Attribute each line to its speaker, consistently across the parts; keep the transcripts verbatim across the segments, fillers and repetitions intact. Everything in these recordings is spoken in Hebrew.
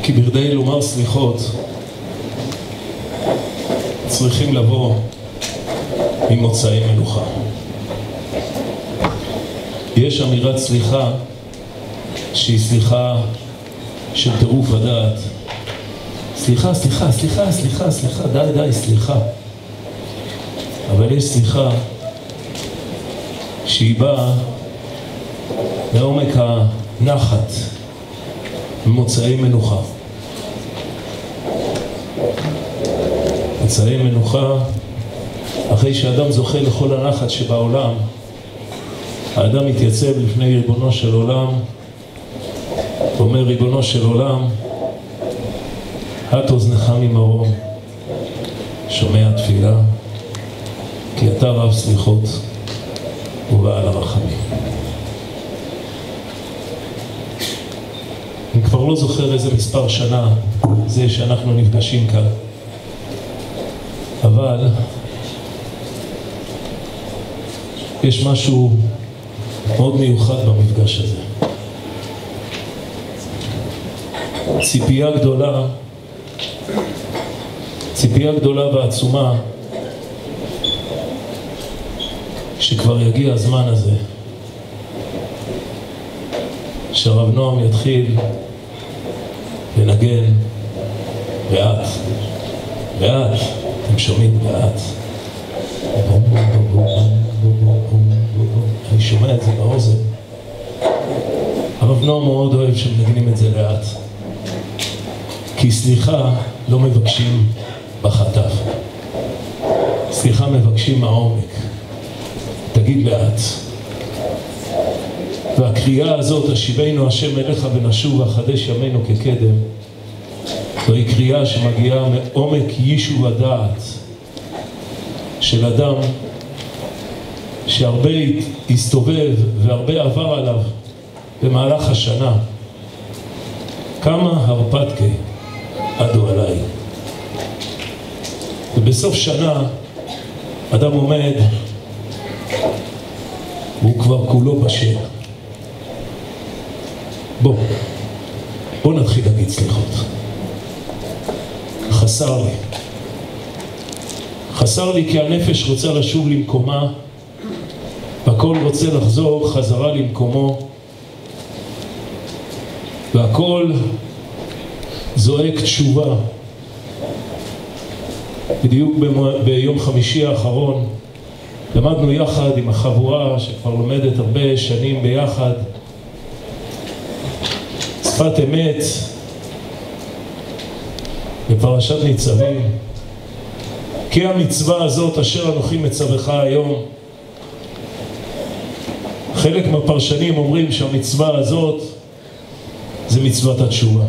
Speaker 1: כי בכדי לומר סליחות צריכים לבוא ממוצאי מנוחה. יש אמירת סליחה שהיא סליחה של טירוף הדעת. סליחה, סליחה, סליחה, סליחה, סליחה, די, די, סליחה. אבל יש סליחה שהיא באה לעומק הנחת, ממוצאי מנוחה. מוצאי מנוחה, אחרי שאדם זוכה לכל הנחת שבעולם, האדם מתייצב לפני ריבונו של עולם, ואומר, ריבונו של עולם, הט אוזנך ממרום, שומע תפילה, כי אתה רב סליחות ובעל הרחמים. אני כבר לא זוכר איזה מספר שנה זה שאנחנו נפגשים כאן, אבל יש משהו מאוד מיוחד במפגש הזה. ציפייה גדולה, ציפייה גדולה ועצומה שכבר יגיע הזמן הזה שהרב נועם יתחיל לנגן לאט, לאט, אתם שומעים לאט, אני שומע את זה באוזן. הרב נועם מאוד אוהב שמנגנים את זה לאט, כי סליחה לא מבקשים בחטף, סליחה מבקשים מהעומק. תגיד לאט. והקריאה הזאת, השיבנו השם אליך ונשוב ואחדש ימינו כקדם, זוהי קריאה שמגיעה מעומק יישוב הדעת של אדם שהרבה הסתובב והרבה עבר עליו במהלך השנה. כמה הרפתקי עדו עליי. ובסוף שנה אדם עומד והוא כבר כולו בשל. בוא, בוא נתחיל להגיד סליחות. חסר לי. חסר לי כי הנפש רוצה לשוב למקומה, והכל רוצה לחזור חזרה למקומו, והכל זועק תשובה. בדיוק ביום חמישי האחרון למדנו יחד עם החבורה שכבר לומדת הרבה שנים ביחד שפת אמת בפרשת ניצבים. כי המצווה הזאת אשר אנוכי מצווך היום, חלק מהפרשנים אומרים שהמצווה הזאת זה מצוות התשובה.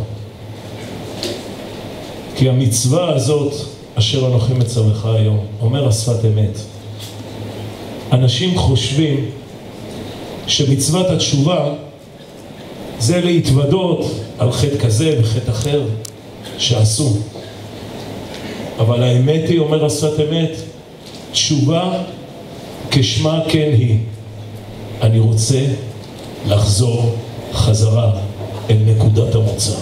Speaker 1: כי המצווה הזאת אשר אנוכי מצווך היום, אומר השפת אמת. אנשים חושבים שמצוות התשובה זה להתוודות על חטא כזה וחטא אחר שעשו. אבל האמת היא, אומר השפת אמת, תשובה כשמה כן היא. אני רוצה לחזור חזרה אל נקודת המוצא.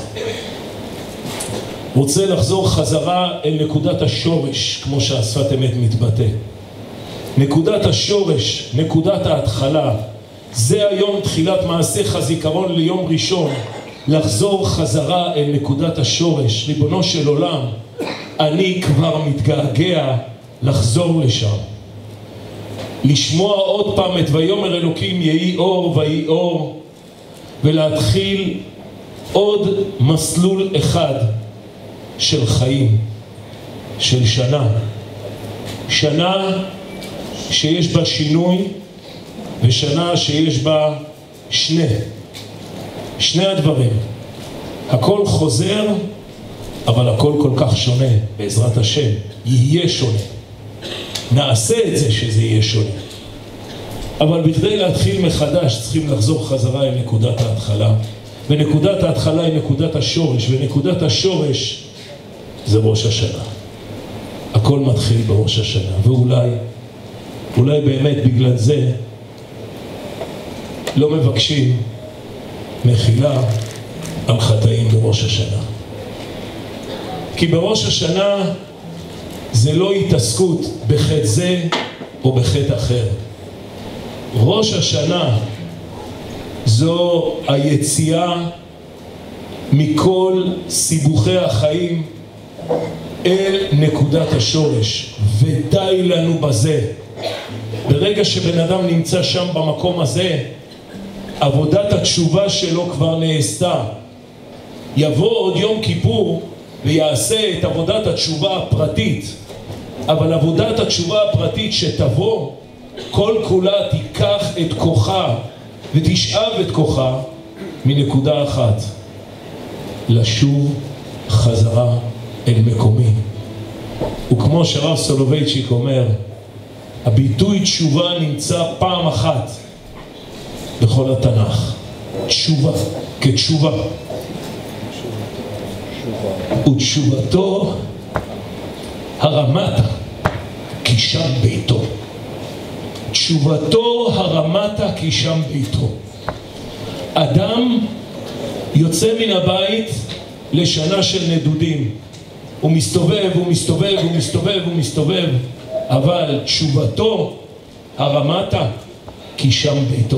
Speaker 1: רוצה לחזור חזרה אל נקודת השורש, כמו שהשפת אמת מתבטא. נקודת השורש, נקודת ההתחלה, זה היום תחילת מעשיך זיכרון ליום ראשון, לחזור חזרה אל נקודת השורש. ריבונו של עולם, אני כבר מתגעגע לחזור לשם. לשמוע עוד פעם את ויאמר אלוקים יהי אור ויהי אור, ולהתחיל עוד מסלול אחד של חיים, של שנה. שנה שיש בה שינוי, ושנה שיש בה שני. שני הדברים. הכל חוזר, אבל הכל כל כך שונה, בעזרת השם. יהיה שונה. נעשה את זה שזה יהיה שונה. אבל בכדי להתחיל מחדש צריכים לחזור חזרה אל נקודת ההתחלה. ונקודת ההתחלה היא נקודת השורש, ונקודת השורש זה ראש השנה. הכל מתחיל בראש השנה, ואולי, אולי באמת בגלל זה לא מבקשים מחילה על חטאים בראש השנה. כי בראש השנה זה לא התעסקות בחטא זה או בחטא אחר. ראש השנה זו היציאה מכל סיבוכי החיים אל נקודת השורש, ודי לנו בזה. ברגע שבן אדם נמצא שם במקום הזה, עבודת התשובה שלו כבר נעשתה. יבוא עוד יום כיפור ויעשה את עבודת התשובה הפרטית, אבל עבודת התשובה הפרטית שתבוא, כל כולה תיקח את כוחה ותשאב את כוחה מנקודה אחת, לשוב חזרה אל מקומי. וכמו שהרב סולובייצ'יק אומר, הביטוי תשובה נמצא פעם אחת בכל התנ"ך. תשובה, כתשובה. ותשובתו הרמתה, כי שם ביתו. תשובתו הרמתה, כי שם ביתו. אדם יוצא מן הבית לשנה של נדודים. הוא מסתובב, הוא מסתובב, הוא מסתובב, הוא מסתובב. אבל תשובתו הרמתה, כי שם ביתו.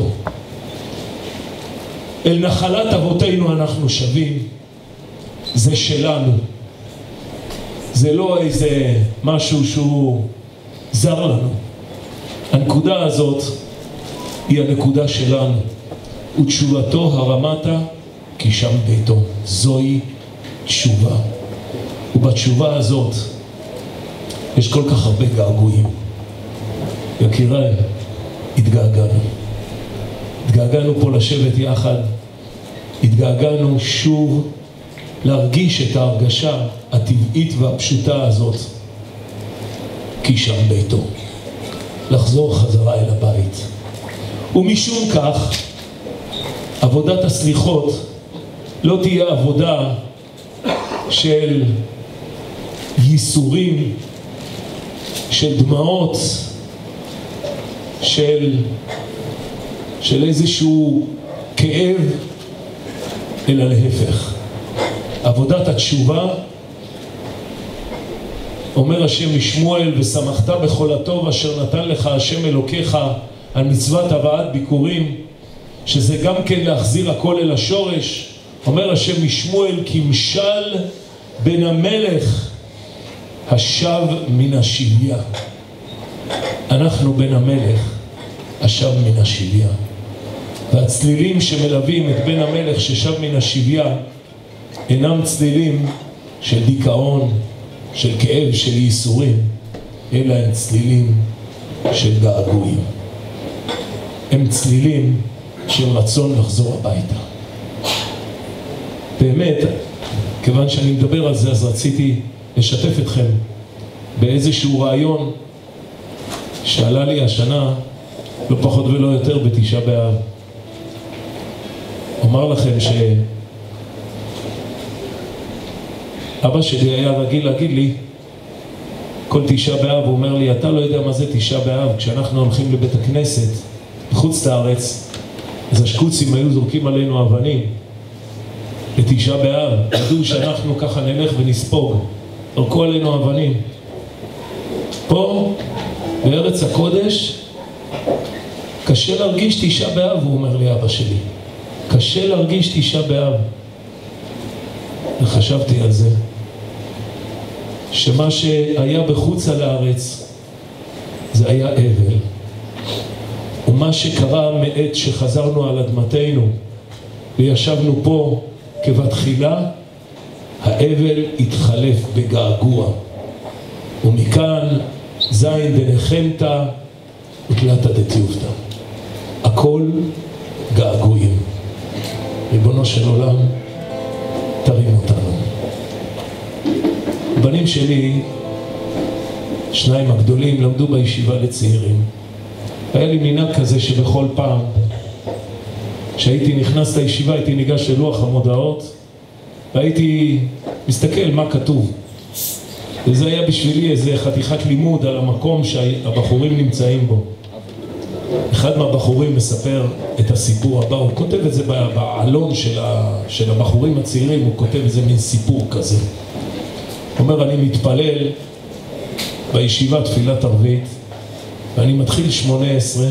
Speaker 1: אל נחלת אבותינו אנחנו שווים. זה שלנו. זה לא איזה משהו שהוא זר לנו. הנקודה הזאת היא הנקודה שלנו. ותשובתו הרמתה, כי שם ביתו. זוהי תשובה. ובתשובה הזאת יש כל כך הרבה געגועים. יקיריי, התגעגענו. התגעגענו פה לשבת יחד. התגעגענו שוב להרגיש את ההרגשה הטבעית והפשוטה הזאת, כי שם ביתו. לחזור חזרה אל הבית. ומשום כך, עבודת הסליחות לא תהיה עבודה של ייסורים, של דמעות, של, של איזשהו כאב, אלא להפך. עבודת התשובה, אומר השם לשמואל, ושמחת בכל הטוב אשר נתן לך השם אלוקיך על מצוות הבאת ביקורים, שזה גם כן להחזיר הכל אל השורש. אומר השם לשמואל, כמשל בן המלך השב מן השביה. אנחנו בן המלך השב מן השביה. והצלילים שמלווים את בן המלך ששב מן השביה אינם צלילים של דיכאון, של כאב, של ייסורים, אלא הם צלילים של געגועים. הם צלילים של רצון לחזור הביתה. באמת, כיוון שאני מדבר על זה, אז רציתי לשתף אתכם באיזשהו רעיון שעלה לי השנה, לא פחות ולא יותר, בתשעה באב. אומר לכם ש... אבא שלי היה רגיל להגיד לי, כל תשעה באב, הוא אומר לי, אתה לא יודע מה זה תשעה באב. כשאנחנו הולכים לבית הכנסת, בחוץ לארץ, אז השקוצים היו זורקים עלינו אבנים. לתשעה באב, ידעו שאנחנו ככה נלך ונספוג, זרקו עלינו אבנים. פה, בארץ הקודש, קשה להרגיש תשעה באב, הוא אומר לי, אבא שלי. קשה להרגיש תשעה באב. וחשבתי על זה, שמה שהיה בחוץ על הארץ זה היה אבל, ומה שקרה מעת שחזרנו על אדמתנו וישבנו פה כבתחילה, האבל התחלף בגעגוע. ומכאן זין דנחמתא ותלתא דתיובתא, הכל געגועים. ריבונו של עולם, תרים אותנו. הבנים שלי, שניים הגדולים, למדו בישיבה לצעירים. היה לי מנהג כזה שבכל פעם שהייתי נכנס לישיבה, הייתי ניגש ללוח המודעות והייתי מסתכל מה כתוב. וזה היה בשבילי איזה חתיכת לימוד על המקום שהבחורים נמצאים בו. אחד מהבחורים מספר את הסיפור הבא, הוא כותב את זה בעלון של, ה, של הבחורים הצעירים, הוא כותב איזה מין סיפור כזה. אומר, אני מתפלל בישיבה תפילת ערבית, ואני מתחיל שמונה עשרה,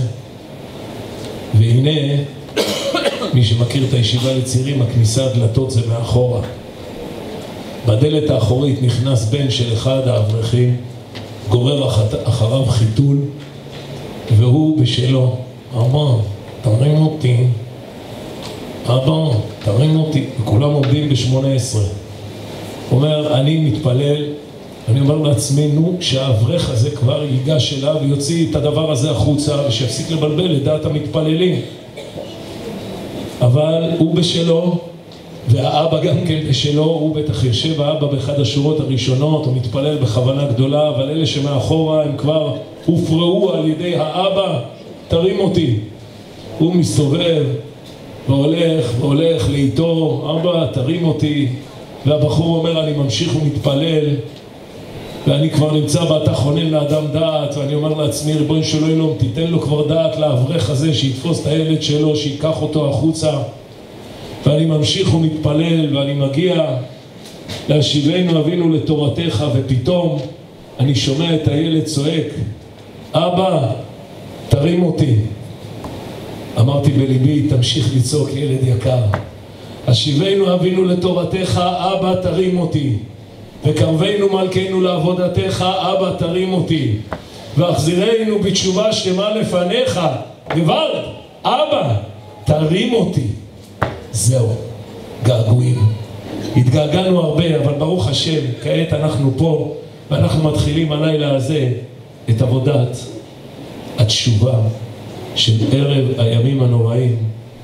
Speaker 1: והנה, מי שמכיר את הישיבה לצעירים, הכניסה הדלתות זה מאחורה. בדלת האחורית נכנס בן של אחד האברכים, גורר אחריו חיתול, והוא בשלו, אבא, תרים אותי, אבא, תרים אותי, וכולם עומדים ב-שמונה עשרה. הוא אומר, אני מתפלל, אני אומר לעצמי, נו, שהאברך הזה כבר ייגש אליו ויוציא את הדבר הזה החוצה, ושיפסיק לבלבל את דעת המתפללים. אבל הוא בשלו, והאבא גם כן בשלו, הוא בטח יושב האבא באחד השורות הראשונות, הוא מתפלל בכוונה גדולה, אבל אלה שמאחורה הם כבר הופרעו על ידי האבא, תרים אותי. הוא מסתובב והולך והולך לאיתו, אבא תרים אותי, והבחור אומר, אני ממשיך ומתפלל, ואני כבר נמצא ואתה חונן לאדם דעת, ואני אומר לעצמי, ריבונו של עולם, תיתן לו כבר דעת לאברך הזה, שיתפוס את הילד שלו, שיקח אותו החוצה. ואני ממשיך ומתפלל, ואני מגיע להשיבנו אבינו לתורתך, ופתאום אני שומע את הילד צועק, אבא, תרים אותי. אמרתי בליבי, תמשיך לצעוק ילד יקר. השיבנו אבינו לתורתך, אבא תרים אותי. וקרבנו מלכנו לעבודתך, אבא תרים אותי. והחזירנו בתשובה שלמה לפניך, גוואלד, אבא תרים אותי. זהו, געגועים. התגעגענו הרבה, אבל ברוך השם, כעת אנחנו פה, ואנחנו מתחילים הלילה הזה את עבודת התשובה של ערב הימים הנוראים.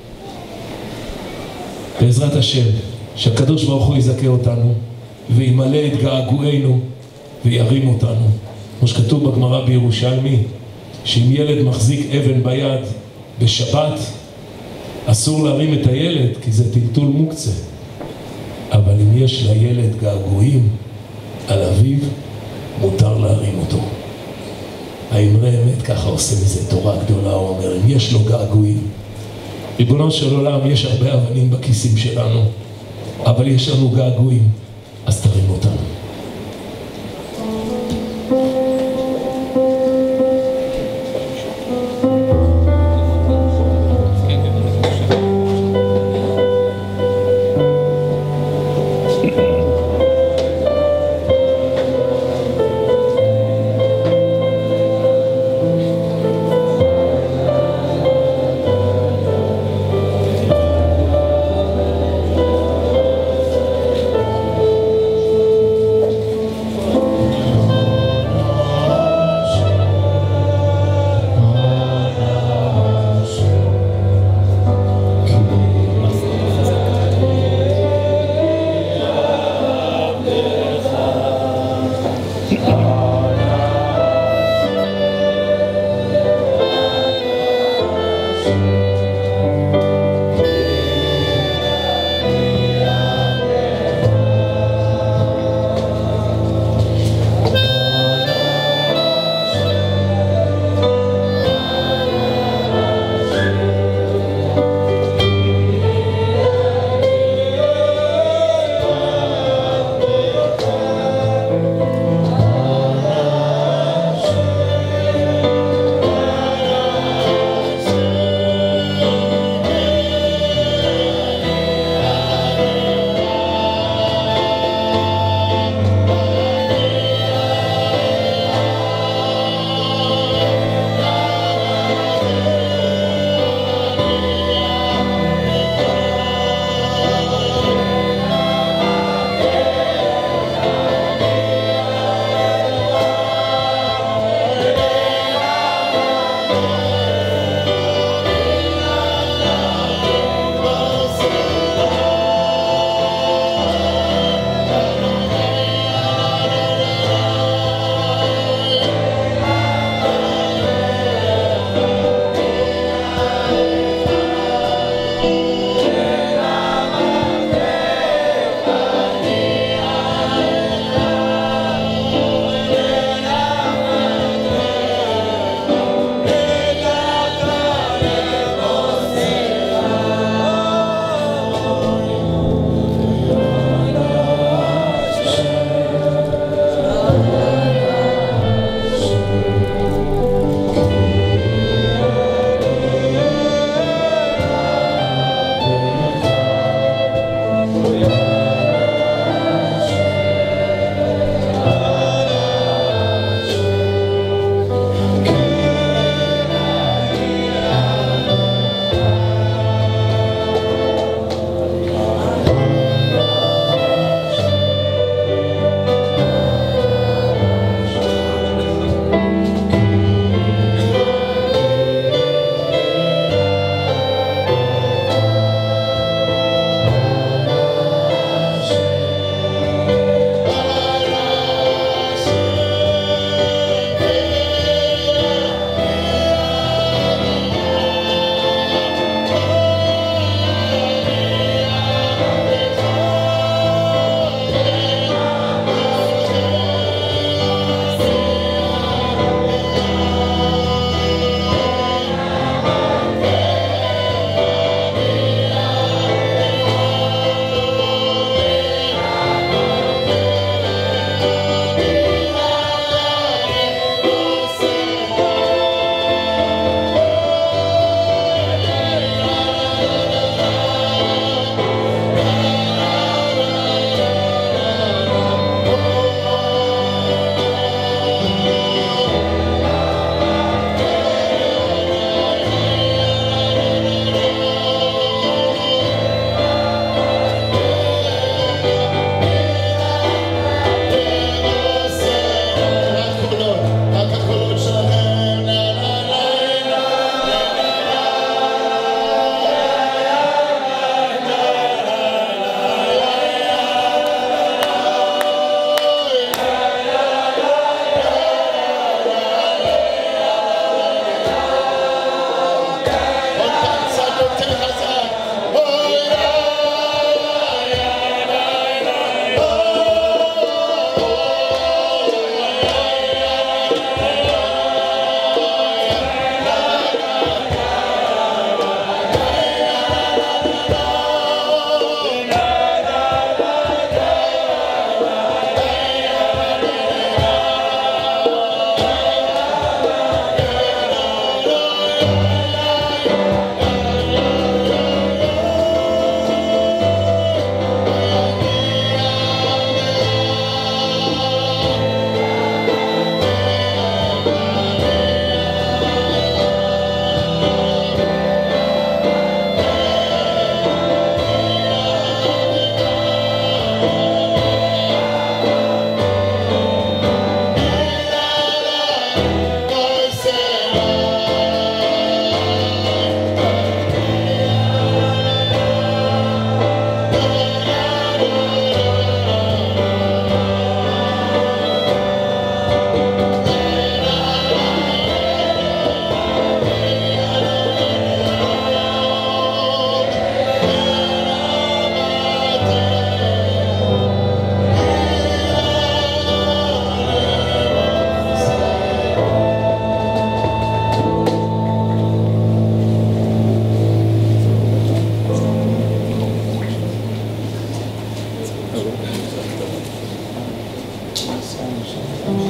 Speaker 1: בעזרת השם, שהקדוש ברוך הוא יזכה אותנו, וימלא את געגועינו, וירים אותנו. כמו שכתוב בגמרא בירושלמי, שאם ילד מחזיק אבן ביד בשבת, אסור להרים את הילד, כי זה טלטול מוקצה. אבל אם יש לילד געגועים על אביו, מותר להרים אותו. האמרי אמת ככה עושה מזה תורה גדולה, הוא אומר, אם יש לו געגועים. ריבונו של עולם, יש הרבה אבנים בכיסים שלנו, אבל יש לנו געגועים, אז תרים אותנו.
Speaker 2: שם.